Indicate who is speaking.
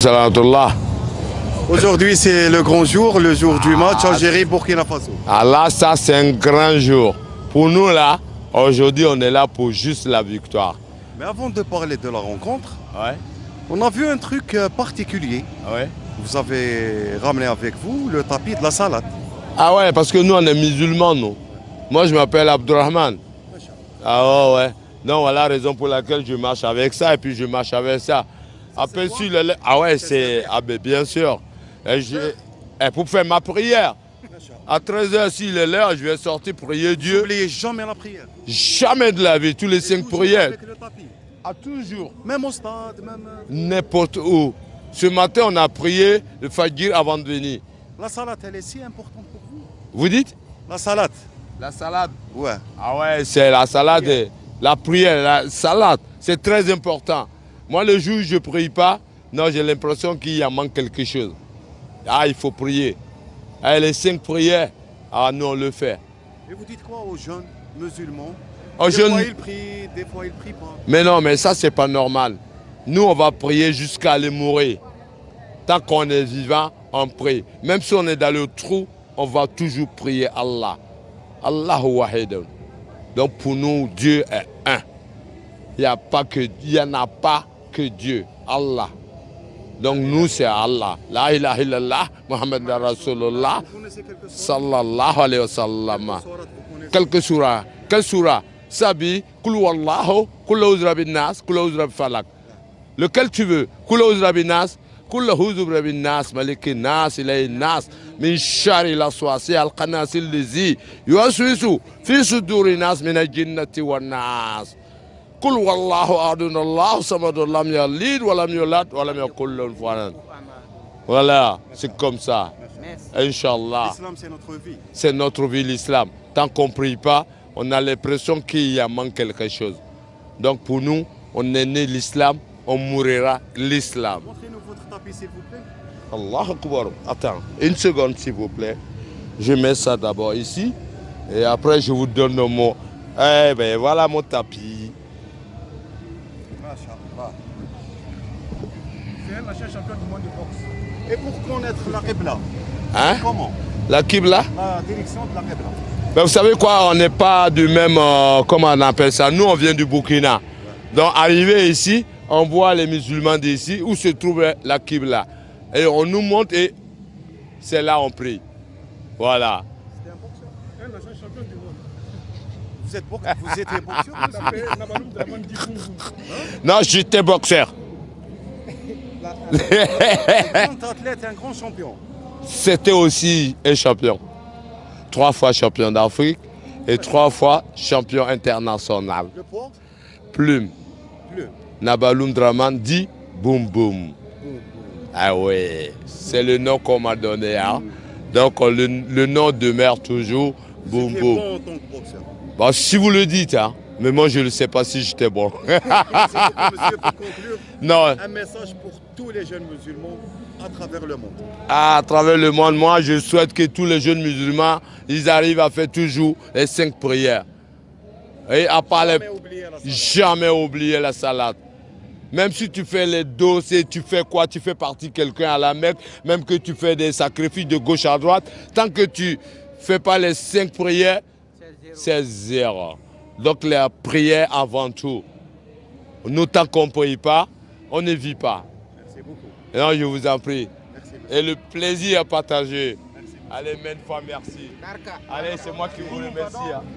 Speaker 1: Salatullah.
Speaker 2: Aujourd'hui, c'est le grand jour, le jour du match Algérie-Burkina Faso.
Speaker 1: Allah, ça c'est un grand jour. Pour nous là, aujourd'hui on est là pour juste la victoire.
Speaker 2: Mais avant de parler de la rencontre,
Speaker 1: Ouais.
Speaker 2: on a vu un truc particulier.
Speaker 1: Ouais.
Speaker 2: Vous avez ramené avec vous le tapis de la salade.
Speaker 1: Ah ouais, parce que nous on est musulmans nous. Moi je m'appelle Abdurrahman. Ah ouais. Donc voilà la raison pour laquelle je marche avec ça et puis je marche avec ça. Après si le... Ah ouais, c'est... Ah ben bien sûr. Et pour faire ma prière. À 13h, s'il est l'heure, je vais sortir prier Dieu.
Speaker 2: N'oubliez jamais la prière.
Speaker 1: Jamais de la vie, tous les 5
Speaker 2: Toujours
Speaker 1: prières.
Speaker 2: avec le tapis.
Speaker 1: Ah, toujours.
Speaker 2: Même au stade, même...
Speaker 1: N'importe où. Ce matin, on a prié le Fajr avant de venir.
Speaker 2: La salade, elle est si importante pour vous.
Speaker 1: Vous dites?
Speaker 2: La salade.
Speaker 1: La salade.
Speaker 2: Ouais.
Speaker 1: Ah ouais, c'est la salade, la prière, la salade, c'est très important. Moi, le jour où je ne prie pas, non, j'ai l'impression qu'il y a manque quelque chose. Ah, il faut prier. Ah, les 5 prières, ah, nous, on le fait.
Speaker 2: Et vous dites quoi aux jeunes musulmans?
Speaker 1: Aux
Speaker 2: Des
Speaker 1: jeunes...
Speaker 2: fois, ils prient, des fois, ils ne prient pas.
Speaker 1: Mais non, mais ça, c'est pas normal. Nous, on va prier jusqu'à aller mourir. Tant qu'on est vivant, on prie. Même si on est dans le trou, on va toujours prier Allah. Allahu Wahid. Donc pour nous, Dieu est un. Il n'y en a pas que Dieu, Allah. Donc nous, c'est Allah. La ilaha illallah, Muhammad Rasulullah, sallallahu alayhi wa sallam. Quelques surah. Quelle surah? Sabi, Kul wallahu, Kul uzra bin nas, Kul uzra falak. Lequel tu veux? Kul uzra bin nas, Kul uzra bin nas, Malik nas, ilay nas, min shari la swasi al qanasil lizi, yuaswisu, fi suduri nas, min al-jinnati wa nas. Kul wallahu adun Allah, samadun lam yalid, wa lam yulad, wa lam yakul lahu kufuwan. Voilà, c'est comme ça. Inch'Allah.
Speaker 2: L'islam, c'est notre vie.
Speaker 1: C'est notre vie, l'islam. Tant qu'on ne prie pas, on a l'impression qu'il y a manque quelque chose. Donc pour nous, on est né l'islam, on mourra l'islam.
Speaker 2: Montrez-nous votre tapis, s'il vous plaît.
Speaker 1: Allah Akbar. Attends, une seconde s'il vous plaît. Je mets ça d'abord ici et après je vous donne le mot. Eh ben voilà mon tapis.
Speaker 2: Masha'Allah. C'est un ancien champion du monde de boxe. Et pour connaître la Qibla,
Speaker 1: Hein?
Speaker 2: comment?
Speaker 1: La Qibla?
Speaker 2: La direction de la Qibla.
Speaker 1: Ben, vous savez quoi, on n'est pas du même, comment on appelle ça, nous on vient du Burkina. Donc arrivé ici, on voit les musulmans d'ici où se trouve la Qibla. Et on nous montre et c'est là on prie. Voilà.
Speaker 2: C'était un boxeur, un ancien champion du monde. Vous étiez boxeur aussi?
Speaker 1: Non, j'étais boxeur.
Speaker 2: Un grand athlète, un grand champion.
Speaker 1: C'était aussi un champion. 3 fois champion d'Afrique et 3 fois champion international.
Speaker 2: Le poids?
Speaker 1: Plume.
Speaker 2: Plume.
Speaker 1: Nabaloum Draman dit boum boum. Ah oui, c'est le nom qu'on m'a donné. Hein. Donc le nom demeure toujours boum
Speaker 2: C'était
Speaker 1: boum.
Speaker 2: bon en tant que boxeur.
Speaker 1: Bon, si vous le dites, hein, mais moi je ne sais pas si j'étais bon.
Speaker 2: Monsieur, pour conclure,
Speaker 1: Non,
Speaker 2: un message pour tous les jeunes musulmans à travers le monde.
Speaker 1: à travers le monde, moi je souhaite que tous les jeunes musulmans, ils arrivent à faire toujours les 5 prières. Et à part les... Jamais oublier la salade. Même si tu fais les dossiers, tu fais quoi, tu fais partie quelqu'un à la Mecque, même que tu fais des sacrifices de gauche à droite, tant que tu ne fais pas les 5 prières, c'est 0. Donc la prière avant tout. Nous, tant qu'on ne prie pas, on ne vit pas.
Speaker 2: Merci beaucoup.
Speaker 1: Non, je vous en prie.
Speaker 2: Merci.
Speaker 1: Et le plaisir à partager.
Speaker 2: Merci.
Speaker 1: Allez, même fois, merci. Allez, c'est moi qui vous remercie. Hein.